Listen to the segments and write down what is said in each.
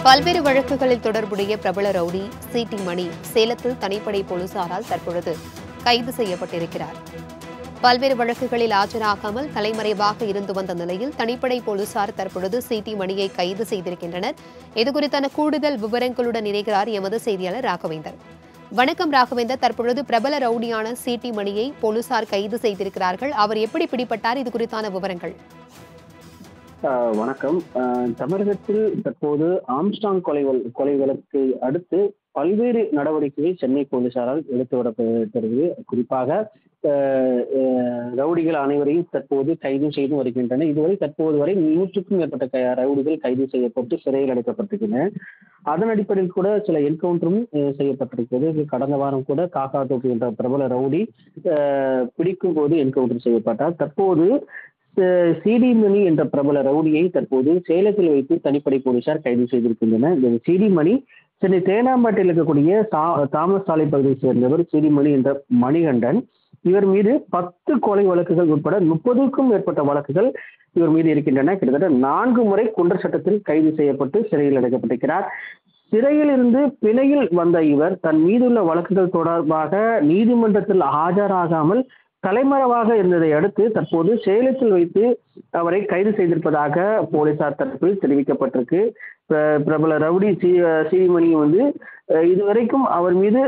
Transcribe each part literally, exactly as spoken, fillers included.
பல்வேறு வழக்குகளில் தொடர்புடைய பிரபல ரவுடி சிடி மணி சேலத்தில் தனிப்படை போலீசாரால் தற்பொழுது கைது செய்யப்பட்டிருக்கிறார். பல்வேறு வழக்குகளில் ஆஜராகாமல் தலைமறைவாக இருந்து வந்த நிலையில் தனிப்படை போலீசார் தற்பொழுது சிடி மணியை கைது செய்திருக்கின்றனர். இதுகுறித்தான கூடுதல் விவரங்களுடன் இணைகிறார் எமது செய்தியாளர் ராகவேந்தர். வணக்கம் ராகவேந்தர். தற்பொழுது பிரபல ரவுடியான சிடி மணியை போலீசார் கைது செய்திருக்கிறார்கள். அவர் எப்படி பிடிபட்டார்? இது குறித்தான விவரங்கள். வணக்கம். தமிழகத்தில் தற்போது ஆம்ஸ்டாங் கொலை கொலை வழக்கை அடுத்து பல்வேறு நடவடிக்கைகள் சென்னை போலீசாரால் எடுத்து வரப்படுகிறது. குறிப்பாக ரவுடிகள் அனைவரையும் தற்போது கைது செய்து வருகின்றனர். இதுவரை தற்போது வரை நூற்றுக்கும் மேற்பட்ட ரவுடிகள் கைது செய்யப்பட்டு சிறையில் அடைக்கப்பட்டிருக்கின்றன. அதன் அடிப்படையில் கூட சில என்கவுண்டரும் செய்யப்பட்டிருக்கிறது. கடந்த வாரம் கூட காக்கா தோப்பு என்ற பிரபல ரவுடி பிடிக்கும் போது என்கவுண்டர் செய்யப்பட்டார். தற்போது சிடி மணி என்ற பிரபல ரவுடியை தற்போது சேலத்தில் வைத்து தனிப்படை போலீசார் கைது செய்திருக்கின்றனர். இந்த சிடி மணி சென்னை தேனாம்பேட்டையில் இருக்கக்கூடிய தாமஸ் சாலை பகுதியை சேர்ந்தவர் சிடி மணி என்ற மணிகண்டன். இவர் மீது பத்து கொலை வழக்குகள் உட்பட முப்பதுக்கும் மேற்பட்ட வழக்குகள் இவர் மீது இருக்கின்றன. கிட்டத்தட்ட நான்கு முறை குண்டர் சட்டத்தில் கைது செய்யப்பட்டு சிறையில் அடைக்கப்பட்டிருக்கிறார். சிறையில் இருந்து பிணையில் வந்த இவர் தன் மீதுள்ள வழக்குகள் தொடர்பாக நீதிமன்றத்தில் ஆஜராகாமல் தலைமறைவாக இருந்ததை அடுத்து தற்போது சேலத்தில் வைத்து அவரை கைது செய்திருப்பதாக போலீசார் தரப்பில் தெரிவிக்கப்பட்டிருக்கு. பிரபல ரவுடி சி சிடிமணி வந்து இதுவரைக்கும் அவர் மீது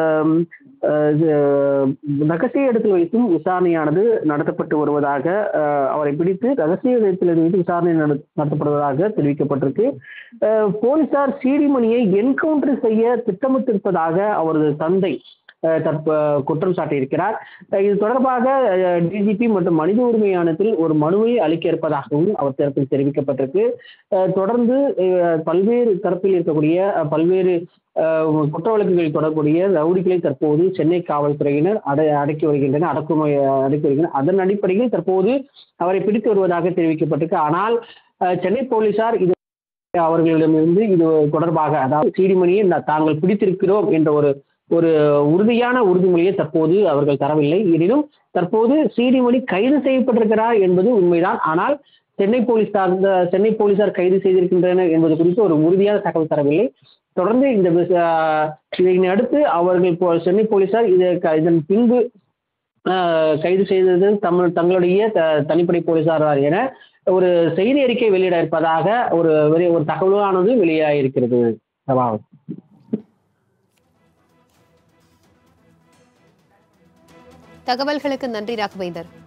ரகசிய இடத்தில் வைத்தும் விசாரணையானது நடத்தப்பட்டு வருவதாக, அவரை பிடித்து ரகசிய இடத்தில் வைத்து விசாரணை நடத்தப்படுவதாக தெரிவிக்கப்பட்டிருக்கு. போலீசார் சிடிமணியை என்கவுண்டர் செய்ய திட்டமிட்டிருப்பதாக அவரது தந்தை குற்றம் சாட்டியிருக்கிறார். இது தொடர்பாக டிஜிபி மற்றும் மனித உரிமை ஆணையத்தில் ஒரு மனுவை அளிக்க இருப்பதாகவும் அவர் தரப்பில் தெரிவிக்கப்பட்டிருக்கு. தொடர்ந்து பல்வேறு தரப்பில் இருக்கக்கூடிய பல்வேறு குற்ற வழக்குகளில் தொடர்புடைய ரவுடிகளை தற்போது சென்னை காவல்துறையினர் அடை அடக்கி வருகின்றனர் அடக்குமுறை அடக்கி வருகின்றனர். அதன் அடிப்படையில் தற்போது அவரை பிடித்து வருவதாக தெரிவிக்கப்பட்டிருக்கு. ஆனால் சென்னை போலீசார் இது அவர்களிடமிருந்து இது தொடர்பாக, அதாவது சிடிமணியை தாங்கள் பிடித்திருக்கிறோம் என்ற ஒரு ஒரு உறுதியான உறுதிமொழியை தற்போது அவர்கள் தரவில்லை. எனினும் தற்போது சிடிமணி கைது செய்யப்பட்டிருக்கிறார் என்பது உண்மைதான். ஆனால் சென்னை போலீசார் சென்னை போலீசார் கைது செய்திருக்கின்றனர் என்பது குறித்து ஒரு உறுதியான தகவல் தரவில்லை. தொடர்ந்து இந்த இதனை அடுத்து அவர்கள் சென்னை போலீசார் இதை இதன் பின்பு கைது செய்தது தமிழ் தங்களுடைய தனிப்படை போலீசார் என ஒரு செய்தி அறிக்கை வெளியிட இருப்பதாக ஒரு ஒரு தகவலானது வெளியாகிருக்கிறது. சபாவம் தகவல்களுக்கு நன்றி ராகவேந்தர்.